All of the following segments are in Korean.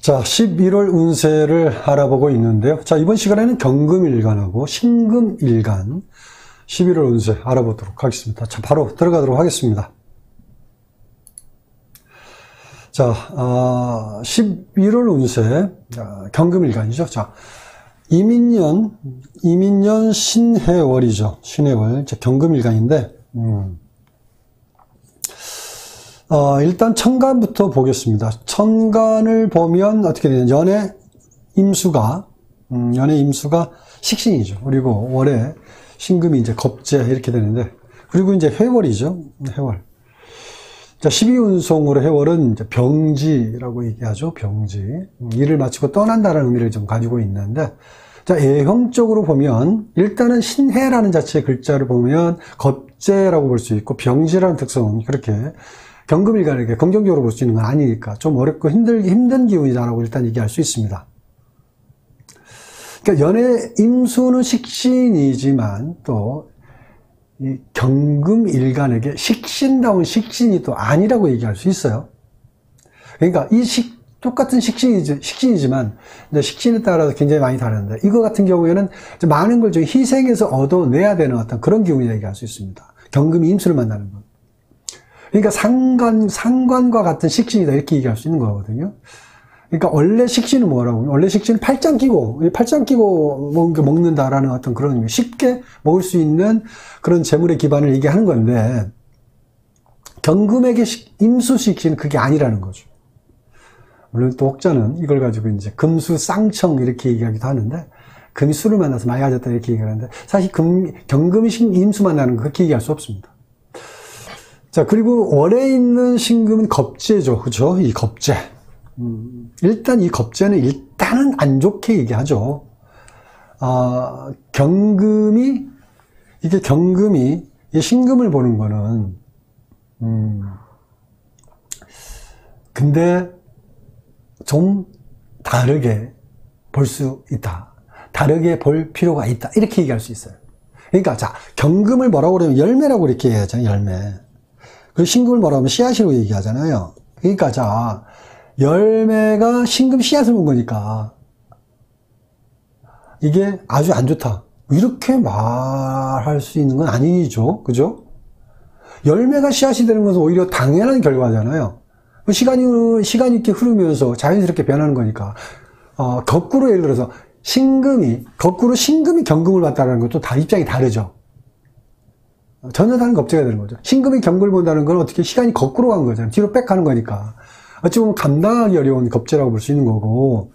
자, 11월 운세를 알아보고 있는데요. 자, 이번 시간에는 경금일간하고 신금일간 11월 운세 알아보도록 하겠습니다. 자, 바로 들어가도록 하겠습니다. 자, 11월 운세, 경금일간이죠. 자, 이민년 신해월이죠. 신해월, 경금일간인데, 일단 천간부터 보겠습니다. 천간을 보면 어떻게 되냐. 연애 임수가 식신이죠. 그리고 월에 신금이 이제 겁재 이렇게 되는데, 그리고 이제 회월이죠. 회월. 자, 12운송으로 회월은 이제 병지라고 얘기하죠. 병지. 일을 마치고 떠난다는 의미를 좀 가지고 있는데, 자, 예형적으로 보면, 일단은 신해라는 자체의 글자를 보면 겁재라고 볼 수 있고, 병지라는 특성은 그렇게 경금일간에게 긍정적으로 볼 수 있는 건 아니니까 좀 어렵고 힘든 기운이다라고 일단 얘기할 수 있습니다. 그러니까 연애 임수는 식신이지만 또 이 경금일간에게 식신다운 식신이 또 아니라고 얘기할 수 있어요. 그러니까 똑같은 식신이지만 식신에 따라서 굉장히 많이 다른데, 이거 같은 경우에는 많은 걸 좀 희생해서 얻어내야 되는 어떤 그런 기운이라고 얘기할 수 있습니다. 경금이 임수를 만나는 건. 그러니까 상관과 같은 식신이다 이렇게 얘기할 수 있는 거거든요. 그러니까 원래 식신은 뭐라고? 원래 식신은 팔짱 끼고 먹는다라는 어떤 그런 의미, 쉽게 먹을 수 있는 그런 재물의 기반을 얘기하는 건데, 경금에게 임수 식신은 그게 아니라는 거죠. 물론 또 혹자는 이걸 가지고 이제 금수쌍청 이렇게 얘기하기도 하는데, 금이 수를 만나서 많이 가졌다 이렇게 얘기하는데, 사실 경금이 임수 만나는 거 그렇게 얘기할 수 없습니다. 자, 그리고 월에 있는 신금은 겁재죠. 그죠? 이 겁재. 일단 이 겁재는 일단은 안 좋게 얘기하죠. 경금이 이 신금을 보는 거는, 근데 좀 다르게 볼 수 있다. 다르게 볼 필요가 있다. 이렇게 얘기할 수 있어요. 그러니까, 자, 경금을 뭐라고 그러면 열매라고 이렇게 얘기하잖아요. 열매. 그 신금을 뭐라고 하면 씨앗이라고 얘기하잖아요. 그러니까, 자, 열매가 신금 씨앗을 본 거니까, 이게 아주 안 좋다. 이렇게 말할 수 있는 건 아니죠. 그죠? 열매가 씨앗이 되는 것은 오히려 당연한 결과잖아요. 시간이 이렇게 흐르면서 자연스럽게 변하는 거니까, 거꾸로 예를 들어서, 거꾸로 신금이 경금을 봤다는 것도 다 입장이 다르죠. 전혀 다른 겁재가 되는 거죠. 신금이 경금을 본다는 건 어떻게 시간이 거꾸로 간 거잖아요. 뒤로 빽 가는 거니까. 어찌 보면 감당하기 어려운 겁재라고 볼 수 있는 거고,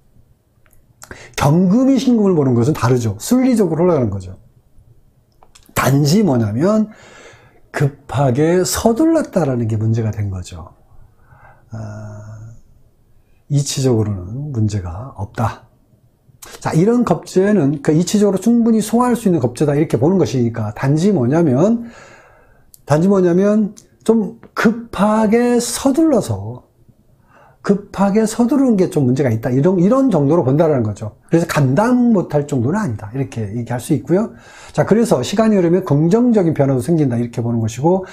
경금이 신금을 보는 것은 다르죠. 순리적으로 올라가는 거죠. 단지 뭐냐면, 급하게 서둘렀다라는 게 문제가 된 거죠. 이치적으로는 문제가 없다. 자, 이런 겁재는 이치적으로 충분히 소화할 수 있는 겁재다 이렇게 보는 것이니까, 단지 뭐냐면 좀 급하게 서두르는 게 좀 문제가 있다. 이런 정도로 본다라는 거죠. 그래서 감당 못할 정도는 아니다. 이렇게 얘기할 수 있고요. 자, 그래서 시간이 흐르면 긍정적인 변화도 생긴다. 이렇게 보는 것이고,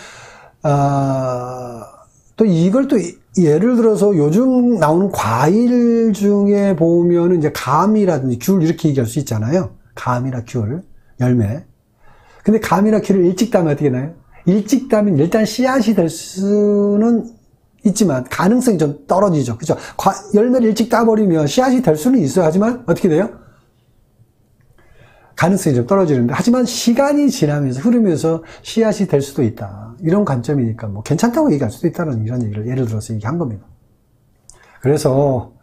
또 이걸 또 예를 들어서 요즘 나오는 과일 중에 보면은 이제 감이라든지 귤 이렇게 얘기할 수 있잖아요. 감이나 귤, 열매. 근데 감이나 귤을 일찍 따면 어떻게 되나요? 일찍 따면 일단 씨앗이 될 수는 있지만 가능성이 좀 떨어지죠. 그죠? 열매를 일찍 따버리면 씨앗이 될 수는 있어요. 하지만 어떻게 돼요? 가능성이 좀 떨어지는데, 하지만 시간이 지나면서 흐르면서 씨앗이 될 수도 있다. 이런 관점이니까 뭐 괜찮다고 얘기할 수도 있다는 이런 얘기를 예를 들어서 얘기한 겁니다. 그래서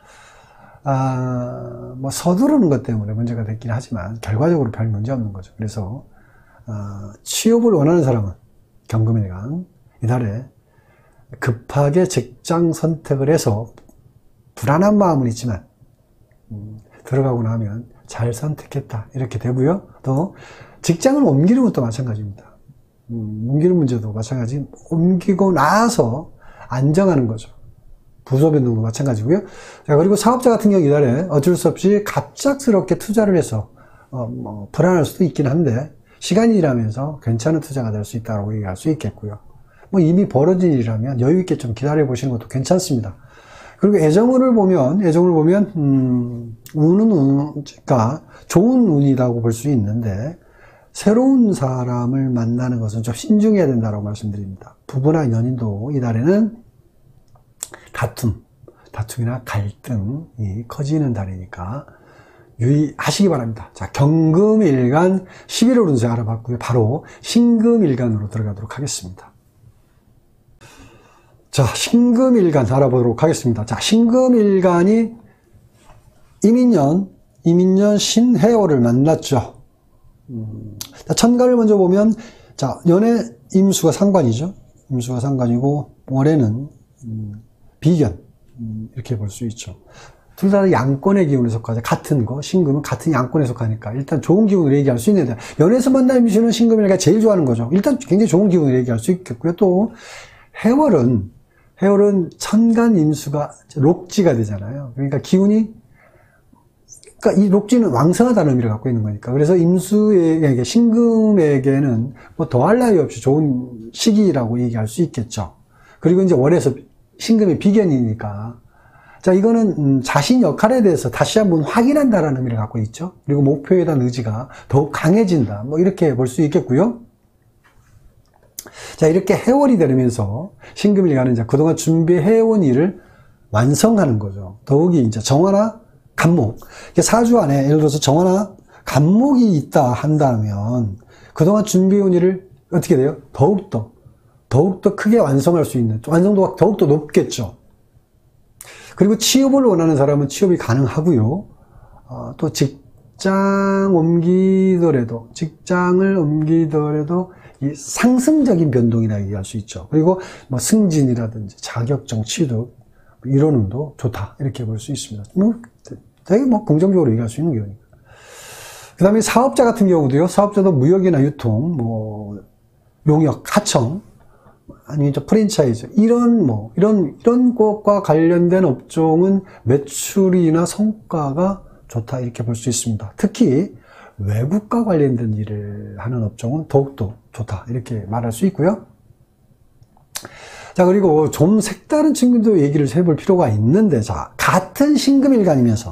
뭐 서두르는 것 때문에 문제가 됐긴 하지만 결과적으로 별 문제 없는 거죠. 그래서 취업을 원하는 사람은 경금일간 이달에 급하게 직장 선택을 해서 불안한 마음은 있지만 들어가고 나면 잘 선택했다 이렇게 되고요. 또 직장을 옮기는 것도 마찬가지입니다. 옮기는 문제도 마찬가지. 옮기고 나서 안정하는 거죠. 부서 변동도 마찬가지고요. 자, 그리고 사업자 같은 경우 이달에 어쩔 수 없이 갑작스럽게 투자를 해서 불안할 수도 있긴 한데, 시간이 지나면서 괜찮은 투자가 될 수 있다고 얘기할 수 있겠고요. 뭐 이미 벌어진 일이라면 여유 있게 좀 기다려 보시는 것도 괜찮습니다. 그리고 애정운을 보면, 운은, 그러니까 좋은 운이라고 볼 수 있는데, 새로운 사람을 만나는 것은 좀 신중해야 된다고 말씀드립니다. 부부나 연인도 이달에는 다툼이나 갈등이 커지는 달이니까 유의하시기 바랍니다. 자, 경금일간 11월 운세 알아봤고요. 바로 신금일간으로 들어가도록 하겠습니다. 자, 신금일간 알아보도록 하겠습니다. 자, 신금일간이 이민년 신해월을 만났죠. 자, 천간을 먼저 보면, 자, 연애 임수가 상관이죠. 임수가 상관이고, 월에는 비견, 이렇게 볼 수 있죠. 둘 다 양권의 기운에 속하죠. 같은 거, 신금은 같은 양권에 속하니까 일단 좋은 기운을 얘기할 수 있는데, 연애에서 만난 임수는 신금일간이 제일 좋아하는 거죠. 일단 굉장히 좋은 기운을 얘기할 수 있겠고요. 또 해월은 천간 임수가 록지가 되잖아요. 그러니까 기운이, 그러니까 이 록지는 왕성하다는 의미를 갖고 있는 거니까. 그래서 임수에게, 신금에게는 뭐 더할 나위 없이 좋은 시기라고 얘기할 수 있겠죠. 그리고 이제 월에서 신금이 비견이니까. 자, 이거는 자신 역할에 대해서 다시 한번 확인한다라는 의미를 갖고 있죠. 그리고 목표에 대한 의지가 더욱 강해진다. 뭐 이렇게 볼 수 있겠고요. 자, 이렇게 해월이 되면서 신금일간은 이제 그동안 준비해온 일을 완성하는 거죠. 더욱이 이제 정화나 간목. 사주 안에 예를 들어서 정화나 간목이 있다 한다면 그동안 준비해온 일을 어떻게 돼요? 더욱더 크게 완성할 수 있는, 완성도가 더욱더 높겠죠. 그리고 취업을 원하는 사람은 취업이 가능하고요. 또 직장을 옮기더라도 이 상승적인 변동이라 얘기할 수 있죠. 그리고 뭐 승진이라든지 자격증 취득, 이런 운도 좋다. 이렇게 볼 수 있습니다. 되게 긍정적으로 얘기할 수 있는 경우니까. 그 다음에 사업자 같은 경우도요, 사업자도 무역이나 유통, 용역, 하청, 아니면 프랜차이즈, 이런 것과 관련된 업종은 매출이나 성과가 좋다. 이렇게 볼 수 있습니다. 특히 외국과 관련된 일을 하는 업종은 더욱더 좋다. 이렇게 말할 수 있고요. 자, 그리고 좀 색다른 측면도 얘기를 해볼 필요가 있는데, 자, 같은 신금일간이면서,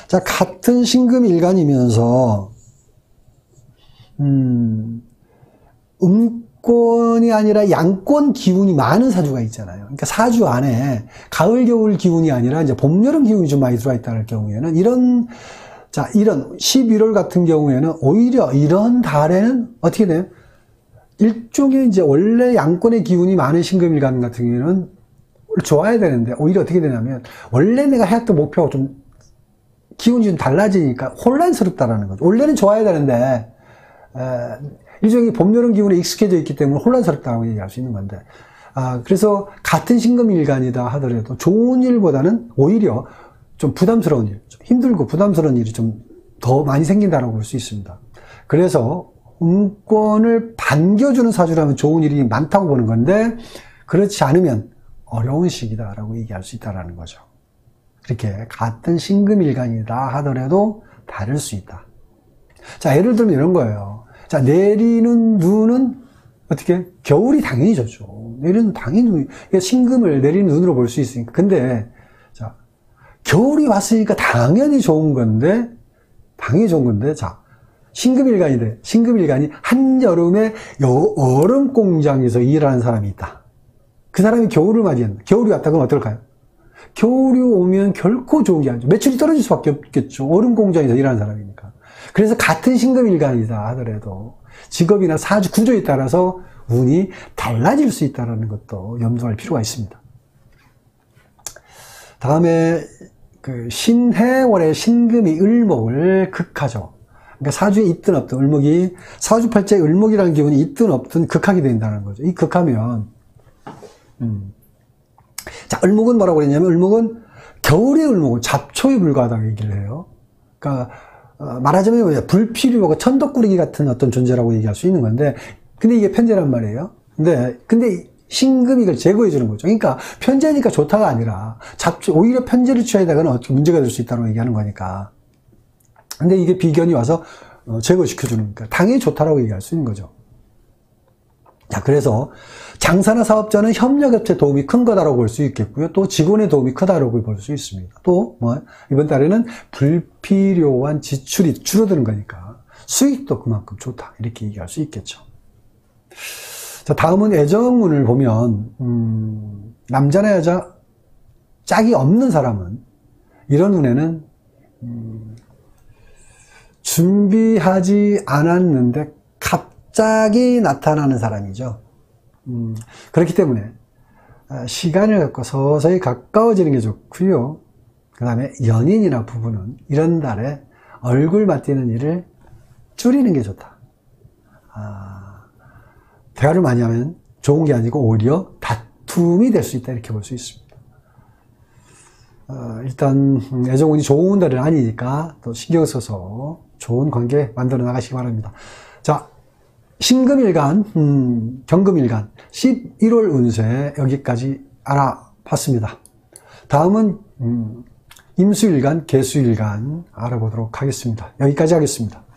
음권이 아니라 양권 기운이 많은 사주가 있잖아요. 그러니까 사주 안에 가을, 겨울 기운이 아니라 이제 봄, 여름 기운이 좀 많이 들어와 있다는 경우에는 이런 11월 같은 경우에는 오히려 이런 달에는 어떻게 돼요? 일종의 이제 원래 양권의 기운이 많은 신금일간 같은 경우에는 좋아야 되는데 오히려 어떻게 되냐면 원래 내가 해왔던 목표가 좀 기운이 좀 달라지니까 혼란스럽다라는 거죠. 원래는 좋아야 되는데 일종의 봄, 여름 기운에 익숙해져 있기 때문에 혼란스럽다고 얘기할 수 있는 건데, 그래서 같은 신금일간이다 하더라도 좋은 일보다는 오히려 좀 부담스러운 일, 좀 힘들고 부담스러운 일이 좀 더 많이 생긴다고 볼 수 있습니다. 그래서 음권을 반겨주는 사주라면 좋은 일이 많다고 보는 건데, 그렇지 않으면 어려운 시기다라고 얘기할 수 있다는 거죠. 그렇게 같은 신금일간이다 하더라도 다를 수 있다. 자, 예를 들면 이런 거예요. 자, 내리는 눈은 어떻게? 겨울이 당연히 좋죠. 내리는 당연히 신금을 내리는 눈으로 볼 수 있으니까. 근데 자, 겨울이 왔으니까 당연히 좋은 건데, 자, 신금일간이 한여름에 얼음 공장에서 일하는 사람이 있다. 그 사람이 겨울을 맞이한다. 겨울이 왔다 그러면 어떨까요? 겨울이 오면 결코 좋은 게 아니죠. 매출이 떨어질 수밖에 없겠죠. 얼음 공장에서 일하는 사람이니까. 그래서 같은 신금일간이다 하더라도 직업이나 사주 구조에 따라서 운이 달라질 수 있다는 것도 염두할 필요가 있습니다. 다음에 신해월의 신금이 을목을 극하죠. 그러니까 사주에 있든 없든 을목이, 사주팔자에 을목이라는 기운이 있든 없든 극하게 된다는 거죠. 이 극하면, 자, 을목은 뭐라고 그랬냐면, 을목은 겨울의 을목은 잡초에 불과하다고 얘기를 해요. 그러니까, 말하자면 불필요하고 천덕꾸러기 같은 어떤 존재라고 얘기할 수 있는 건데, 근데 이게 편제란 말이에요. 근데 신금이 이걸 제거해 주는 거죠. 그러니까 편제니까 좋다가 아니라 잡초, 오히려 편제를 취하다가는 어떻게 문제가 될 수 있다고 얘기하는 거니까. 근데 이게 비견이 와서 제거시켜 주는 거니까 당연히 좋다라고 얘기할 수 있는 거죠. 자, 그래서 장사나 사업자는 협력업체 도움이 큰 거다라고 볼 수 있겠고요. 또 직원의 도움이 크다라고 볼 수 있습니다. 또 이번 달에는 불필요한 지출이 줄어드는 거니까 수익도 그만큼 좋다, 이렇게 얘기할 수 있겠죠. 자, 다음은 애정운을 보면 남자나 여자 짝이 없는 사람은 이런 운에는 준비하지 않았는데 갑자기 나타나는 사람이죠. 그렇기 때문에 시간을 갖고 서서히 가까워지는 게 좋고요. 그 다음에 연인이나 부부는 이런 달에 얼굴 맞대는 일을 줄이는 게 좋다. 대화를 많이 하면 좋은 게 아니고 오히려 다툼이 될 수 있다, 이렇게 볼 수 있습니다. 일단 애정운이 좋은 달은 아니니까 또 신경 써서 좋은 관계 만들어 나가시기 바랍니다. 자, 신금일간, 경금일간 11월 운세 여기까지 알아봤습니다. 다음은 임수일간, 개수일간 알아보도록 하겠습니다. 여기까지 하겠습니다.